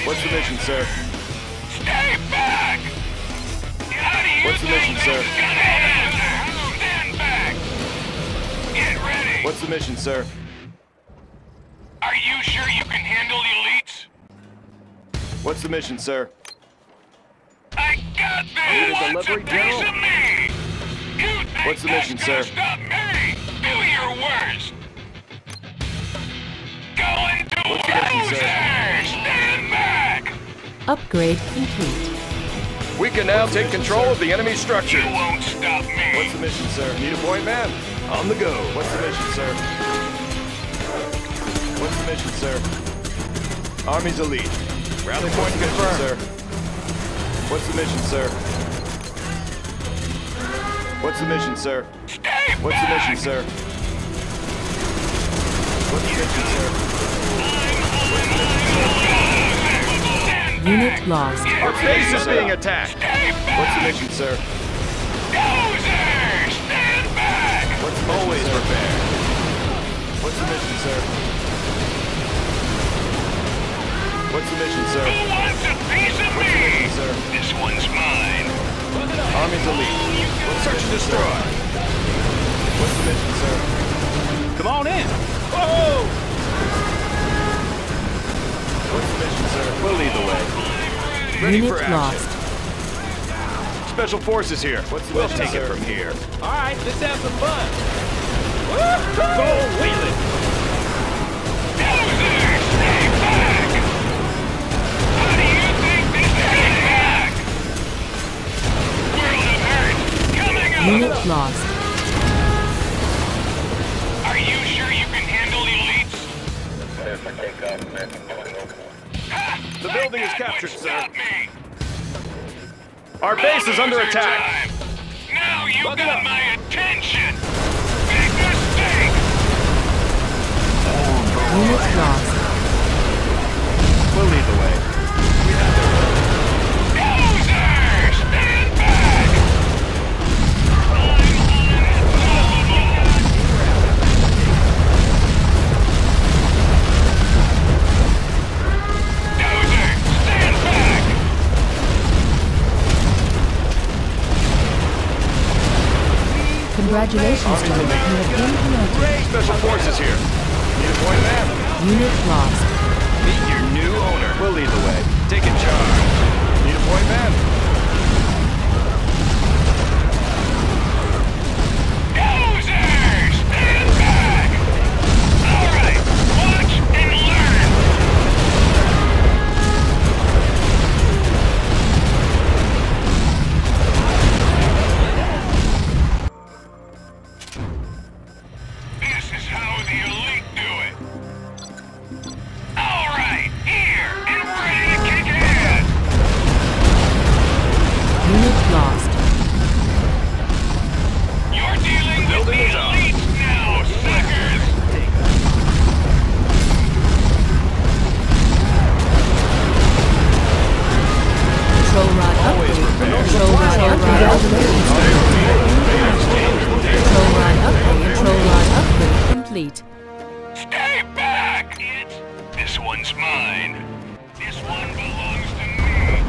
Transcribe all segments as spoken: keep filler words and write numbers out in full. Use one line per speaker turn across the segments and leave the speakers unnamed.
What's the mission, sir?
Stay back! How do you
What's the mission, sir?
Stand back! Get ready!
What's the mission, sir?
Are you sure you can handle elites?
What's the mission, sir?
I got this!
Need a
Who wants a
delivery,
piece
General?
of me? You think
What's the
that's
mission,
gonna
sir?
Stop me! Do your worst! Go into
What's the mission, sir?
losers! Stand back!
Upgrade complete.
We can now take control of the enemy structure.
You won't stop me!
What's the mission, sir? Need a point man? On the go. What's the mission, sir? What's the mission, sir? Army's elite. Rally point confirmed, sir. What's the mission, sir? What's the mission, sir?
Stay
What's the
back!
mission, sir? What's the mission, sir?
Unit lost.
Our base is being attacked.
Stay back!
What's the mission, sir?
Losers! Stand back!
What's the mission,
Always
sir?
prepared.
What's the mission, sir? What's the mission, sir?
Who wants a piece of
What's the mission,
me?
sir?
This one's mine.
Army's elite.
Search and destroy.
What's the mission, sir?
Come on in. Whoa!
What's the mission, sir?
We'll lead the way. Ready
Unit
for action.
lost.
Special forces here. What's the
We'll
mission,
take it
sir?
from here. All right, let's have some fun. Go wheeling.
Losers! Stay back! How do you think this is back? World of Hurt coming up!
Unit lost.
Are you sure you can handle elites? Ha!
The building is
Like that
captured,
would
sir.
stop me.
Our base is under
Bulldozer
attack.
time. Now you
Buckle
got
up.
my attention. Big mistake.
Unit lost.
We'll lead the way.
Losers! Stand back! Dozer! Stand back!
Congratulations, General. You have been promoted.
Special forces here. Need a point man?
Unit lost.
Meet your new owner. We'll lead the way. Taking charge.
Need a point man?
Losers! Stand back! All right, watch and learn. This is how the elite do it. All right, here and ready to kick ass.
Unit lost.
You're dealing with the elites now, suckers.
Control rod upgrade. Control rod upgrade. Control rod upgrade. Control rod upgrade complete.
Stay back! It. This one's mine. This one belongs to me.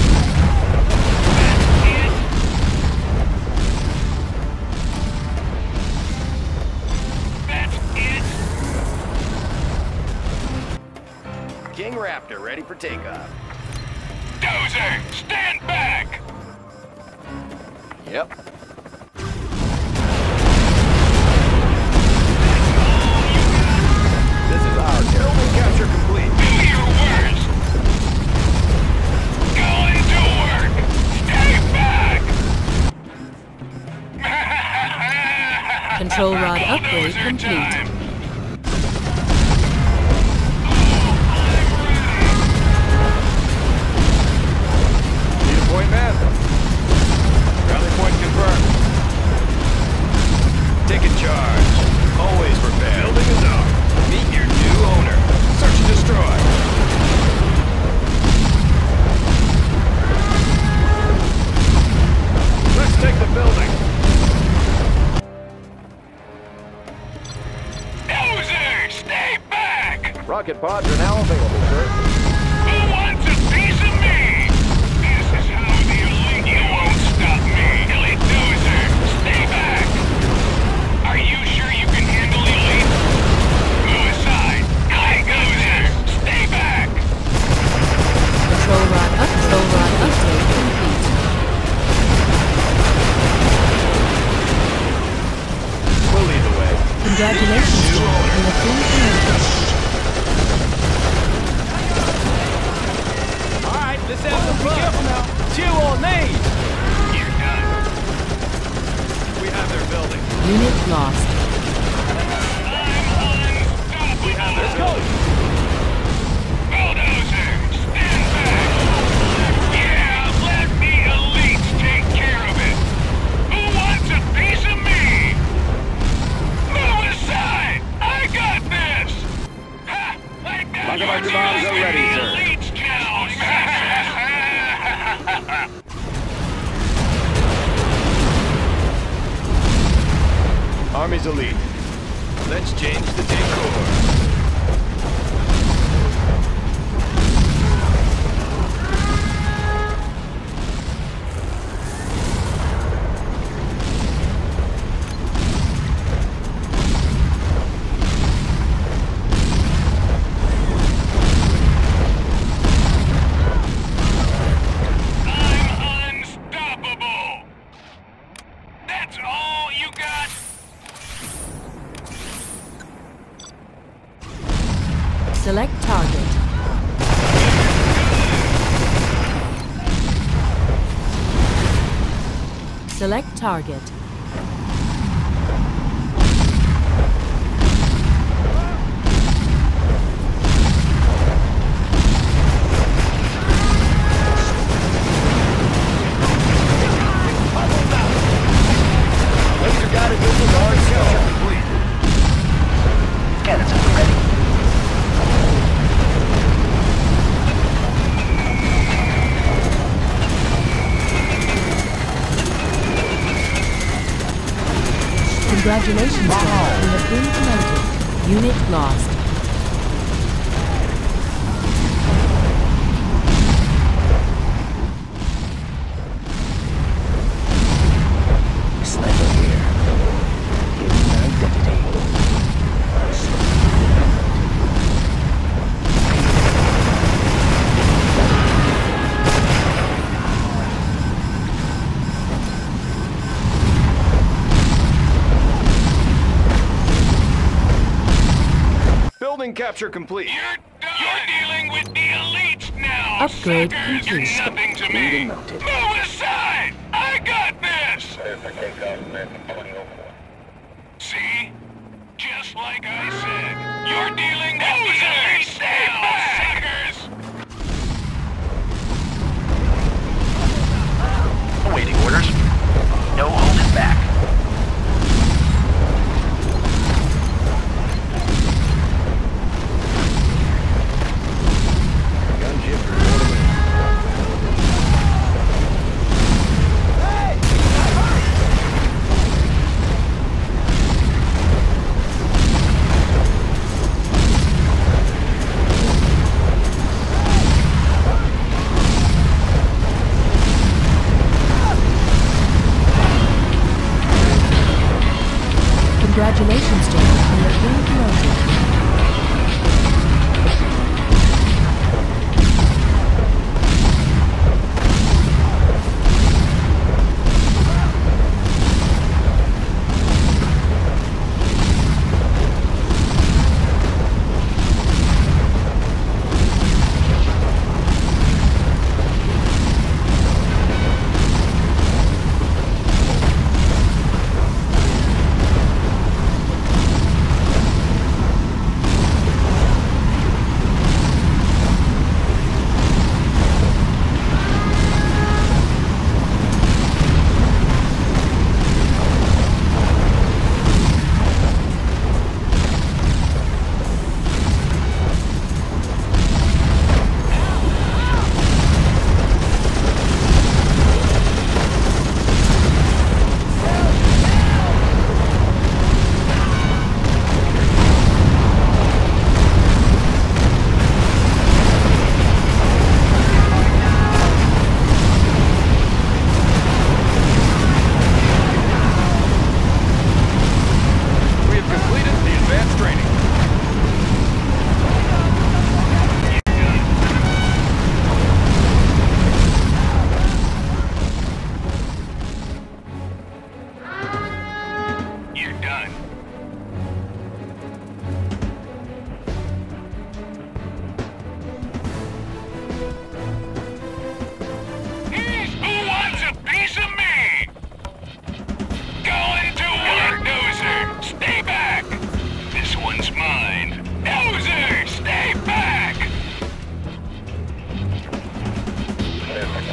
That's it. That's it.
King Raptor ready for takeoff.
Dozer, stand back!
Yep. This is our terrible capture complete.
Do your worst. Go into work. Stay back.
Control rod upgrade
Bulldozer
complete.
time.
Need a point man? Rally point confirmed.
Taking charge. Always prepared.
Building is up.
Meet your new owner. Search and destroy.
Let's take the building.
Dozer, stay back!
Rocket pods are now available, sir.
Who wants a
Control rod up. Control rod upgrade complete.
We'll lead the way.
Congratulations, Jack. You have been promoted.
All right, let's have some fun. Be careful now. Chew on these.
You're done.
We have their building.
Unit lost.
I'm unstoppable.
We have their
Let's go.
building.
Bulldozer, stand back. Yeah, let the elites take care of it. Who wants a piece of me? Move aside. I got this. Ha! Like that.
Rocket Archer bombs are ready,
The
sir.
elites now, suckers.
Army's elite. Let's change the decor.
I'm unstoppable. That's all you got?
Select target. Select target.
Laser guided missiles are installed. Complete.
Cannons are ready.
Congratulations, Jack. You have been promoted. Unit lost.
Sniper here. Here's my identity.
Building capture complete.
You're done. You're dealing with the elites now.
Upgrade
suckers.
complete.
You're nothing to me.
Leading mounted.
Move aside. I got this. See? Just like I said. You're dealing with the elites now, suckers.
Awaiting orders. No holding back.
Gunship reporting in.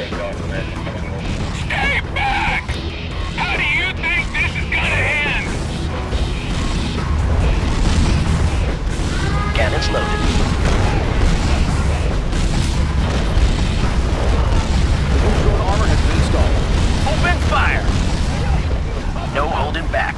Stay back! How do you think this is gonna end?
Cannons loaded.
Drone armor has been installed.
Open fire! No holding back.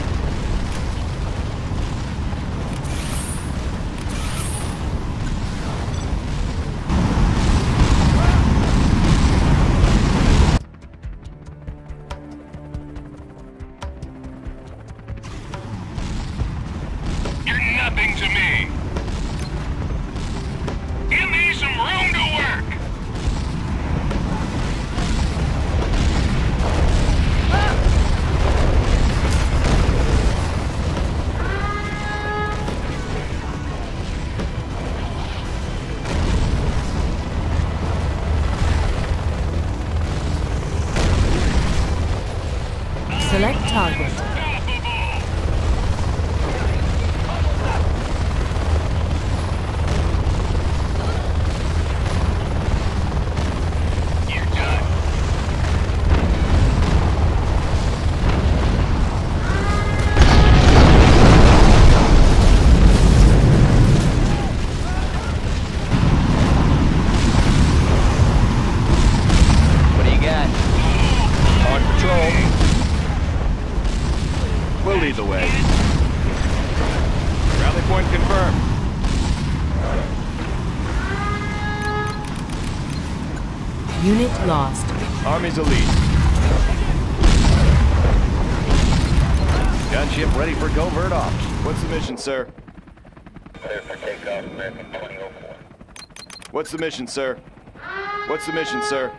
You're nothing to me. Give me some room to work.
Select target.
You're done.
What do you got? On patrol. We'll lead the way. Rally point confirmed.
Unit lost.
Army's elite. Gunship ready for covert ops. What's the mission, sir? What's the mission, sir? What's the mission, sir?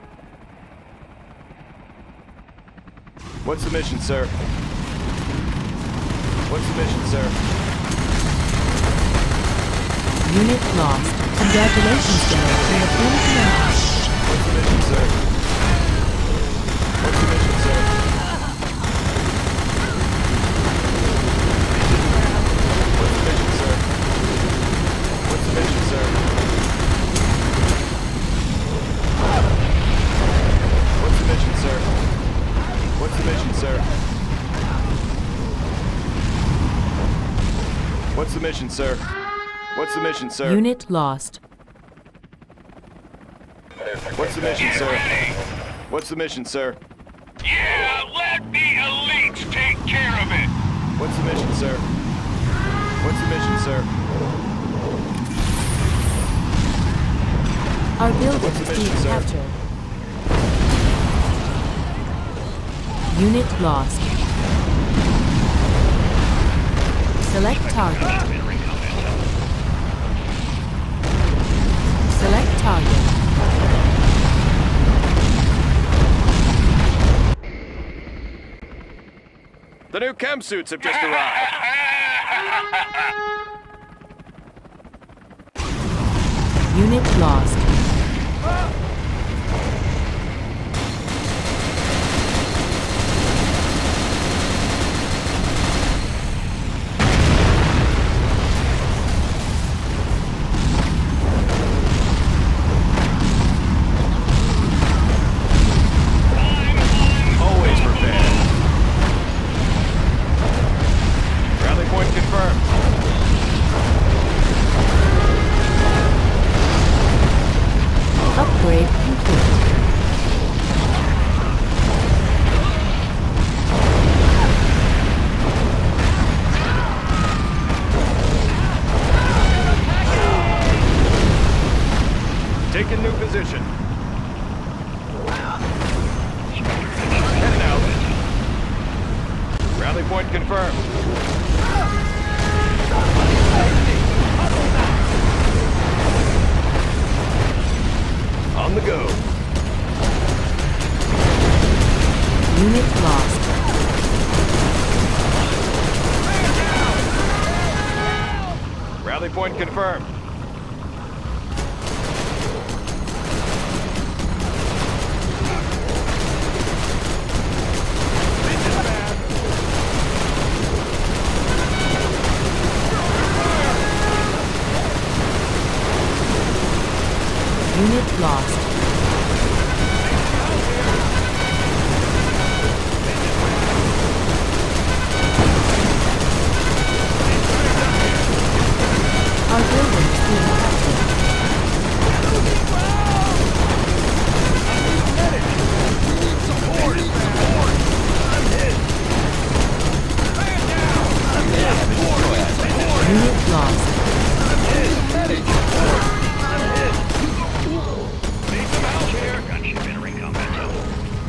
What's the mission, sir? What's the mission, sir?
Unit lost. Congratulations, General. You have been commanded.
What's the mission, sir? What's the mission, sir? What's the mission, sir? What's the mission, sir? What's the mission, sir? What's the mission, sir? What's the mission, sir? What's the mission, sir?
Unit lost.
What's the mission,
Get
sir?
ready.
What's the mission, sir?
Yeah, let the elites take care of it.
What's the mission, sir? What's the mission, sir?
Our building
What's the
is
mission,
being
sir?
captured. Unit lost. Select target. Select target.
The new chem suits have just arrived.
Unit lost.
Always prepared. Rally point confirmed.
Upgrade complete.
Taking new position. Heading out. Rally point confirmed. On the go.
Unit lost.
Rally point confirmed.
Unit lost. Our building is being captured.
Support! Support! I'm hit! Man down! I'm hit! Support! Support!
Unit lost.
I'm hit! Medic! Support! I'm hit! Need some help here!
Gunship entering combat zone.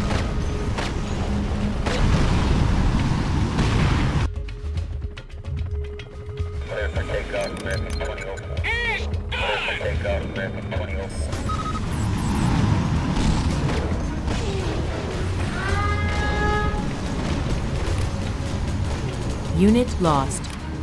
Clear for takeoff, American twenty oh four.
He's
Clear for
done!
takeoff, American twenty oh four.
Unit lost.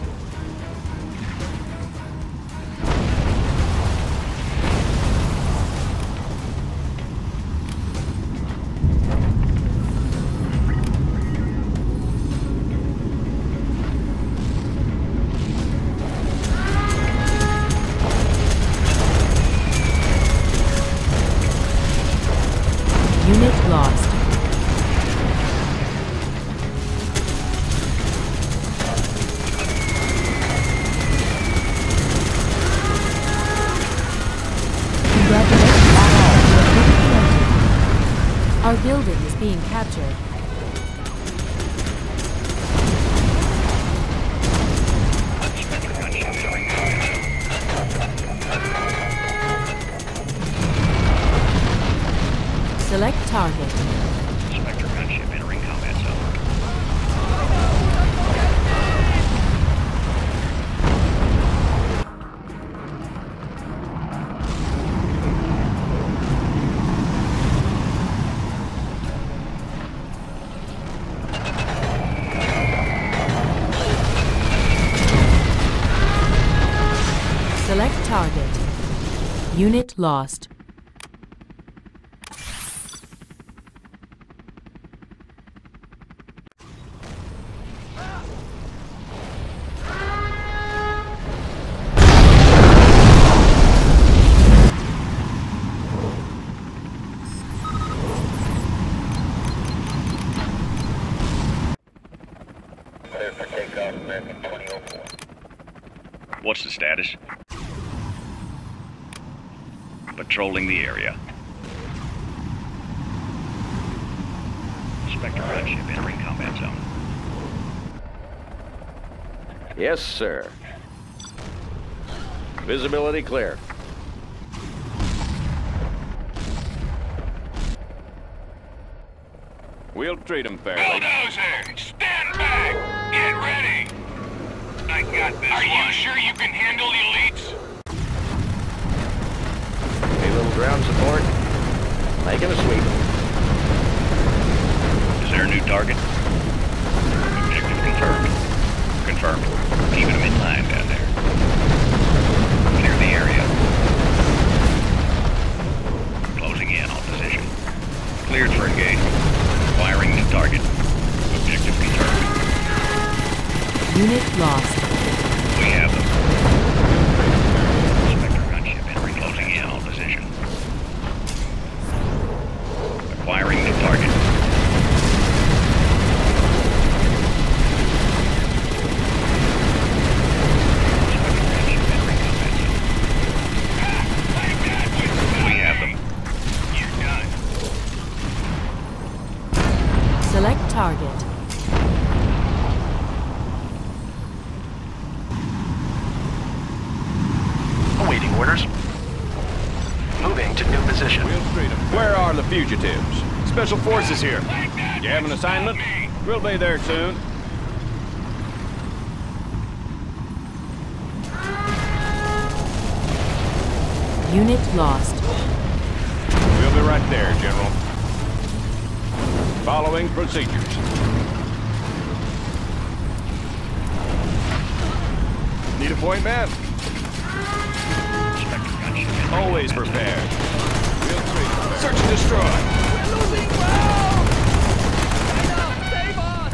Unit lost. Congratulations. Our building is being captured. Select target.
Spectre gunship entering combat zone.
Select target. Unit lost.
Clear for takeoff, American twenty oh four. What's the status? Patrolling the area. Spectre gunship entering combat zone.
Yes, sir. Visibility clear.
We'll treat him fairly.
Bulldozer, stand back! Get ready! I got this. Are you sure you can handle elites?
A little ground support. Making a sweep.
Is there a new target? Objective confirmed. Confirmed. Keeping them in line down there. Clear the area. Closing in on position. Cleared for engagement. Firing new target. Objective confirmed.
Unit lost.
We have them. Spectre gunship entering, closing in on position. Acquiring new target. Spectre gunship entering combat zone. We have them.
You're done.
Select target.
Awaiting orders. Moving to new position.
We'll treat him. Where are the fugitives? Special forces here. You have an assignment? We'll be there soon.
Unit lost.
We'll be right there, General. Following procedures. Need a point, man?
Spectre gunship entering
Always
combat zone.
prepared. We'll treat them. Search and destroy.
We're losing ground! Save us!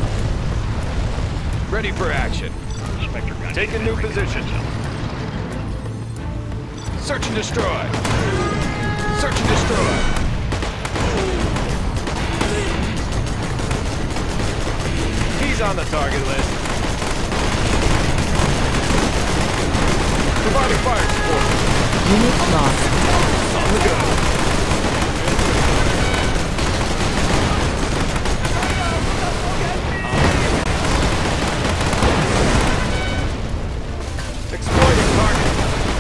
Ready for action.
Spectre gunship
Take a new
entering
position.
combat zone.
Search and destroy. Search and destroy. He's on the target list.
Unit lost.
On the go. Exploiting target.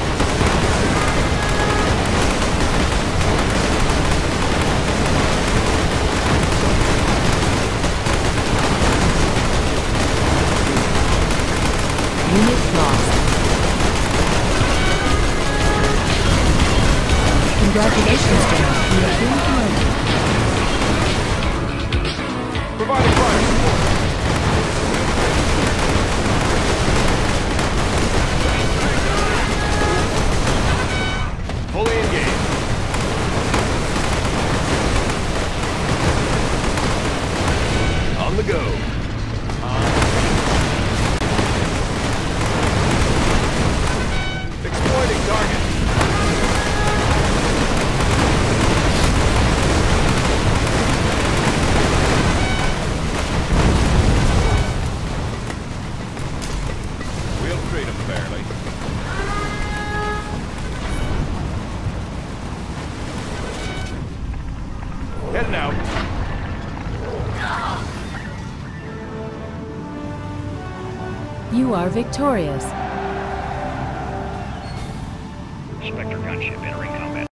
Unit lost. Congratulations, General. You have been promoted.
Providing fire support. Fully engaged. On the go. Exploiting target. We'll treat him fairly. Heading out.
You are victorious.
Spectre gunship entering combat